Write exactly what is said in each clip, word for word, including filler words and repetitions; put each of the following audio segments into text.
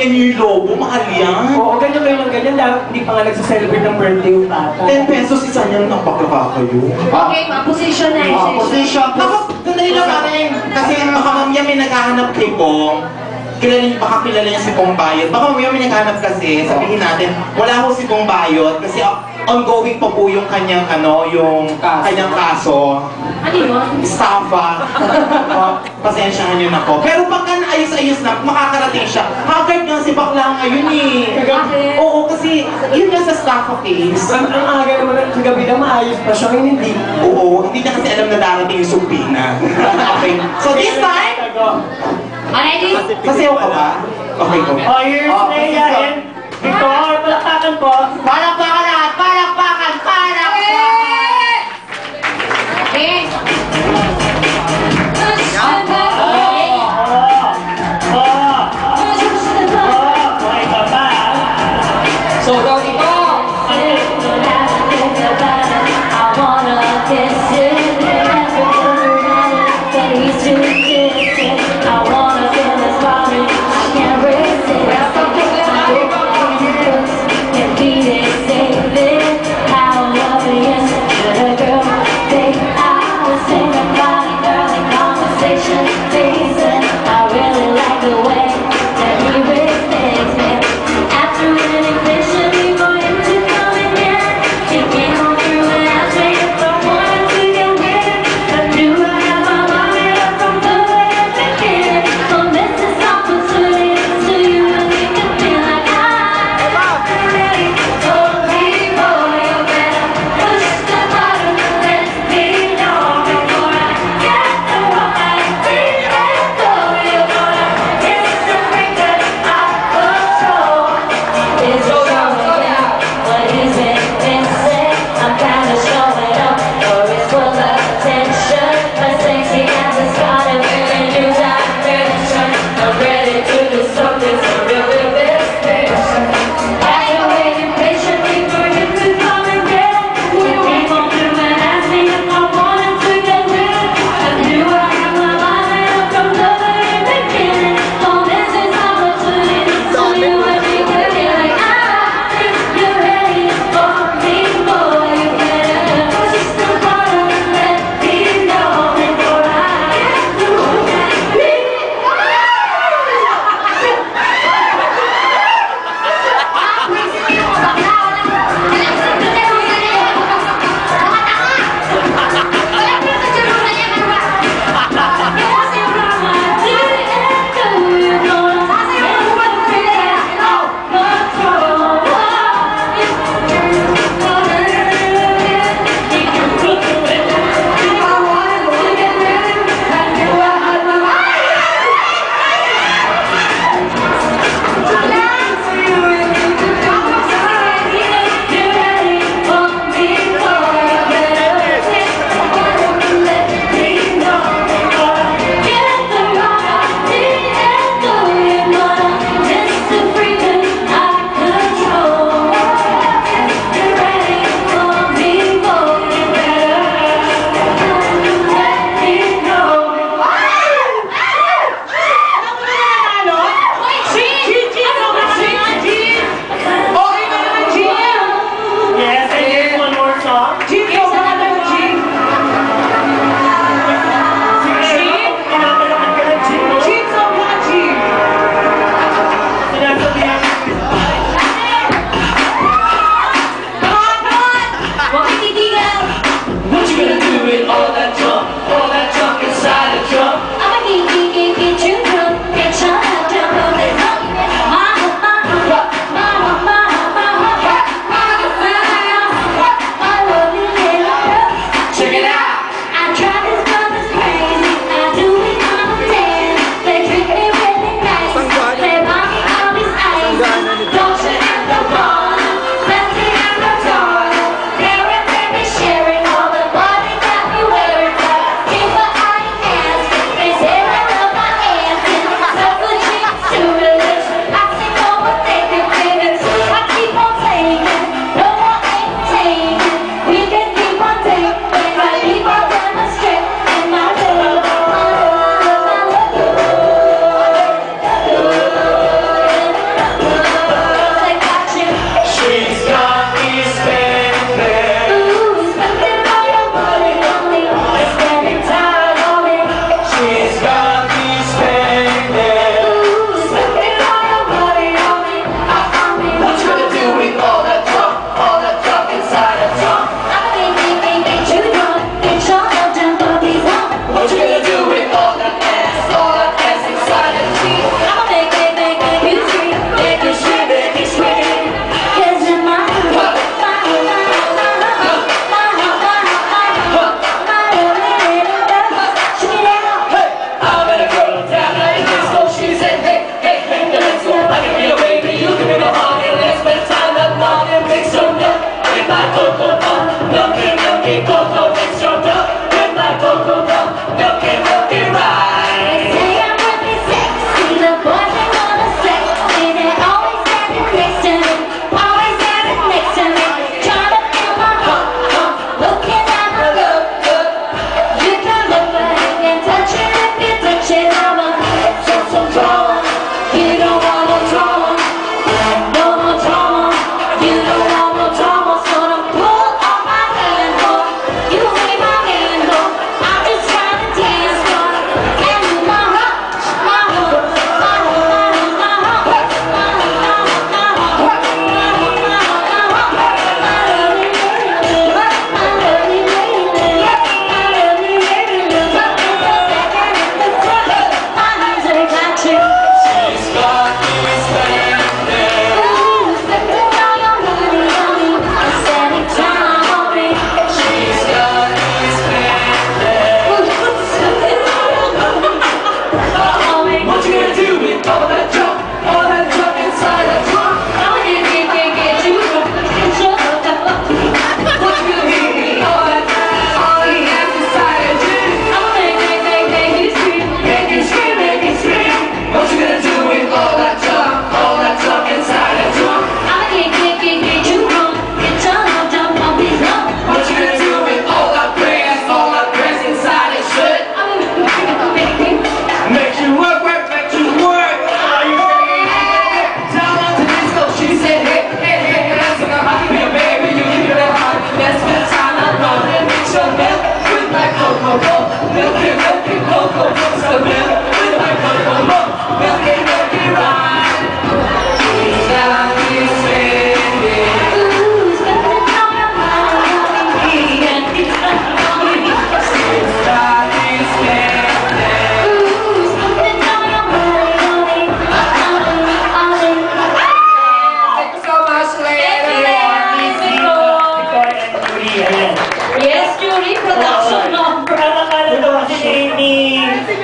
ganyan yung lobo, mahal yan. Oo, ganyan kayo ng ganyan. Dapat hindi pa nga nagsa-celebrate ng birthday yung tata. ten pesos isa niyan ng bakla kayo. Okay, ma-position na Ah, yung position. Ako, sandali lang natin. Kasi baka mamaya may naghahanap kay Pong. Kilala niyo, baka kilala niya si Pong Bayot. Baka mamaya may naghahanap kasi, sabihin natin, wala ho si Pong Bayot kasi ongoing pa po yung kanyang, ano, yung Kaso. kanyang kaso. Ano yun? Estafa. uh, pasensyahan niyo na po. Pero pagka naayos-ayos na, makakarating siya. Haggard nga si bakla ngayon eh. Bakit? Oo, kasi yun nga sa estafa case. Ang, ang aga naman sa gabi na maayos pa siya, ngayon hindi. Oo, hindi niya kasi alam na darating yung subpina. Okay. So this time, Ready? sasayaw ka ba? Okay, go. Oh, here's Oh, Nea sasayaw. and Victor. Palakpakan po. Palakpakan lahat! Palakpakan! Palakpakan! Okay. So, daw ito. After winning, they should be more.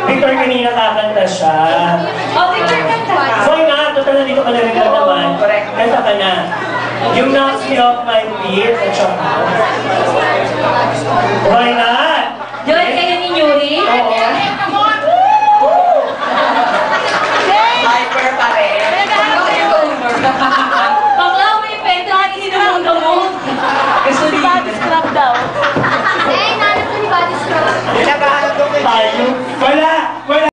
Victor kanina kakanta siya. Oh, Victor, kanta ka. So nga, total na dito ka na rin lang naman. Kanta ka na. You knock me off my feet at saka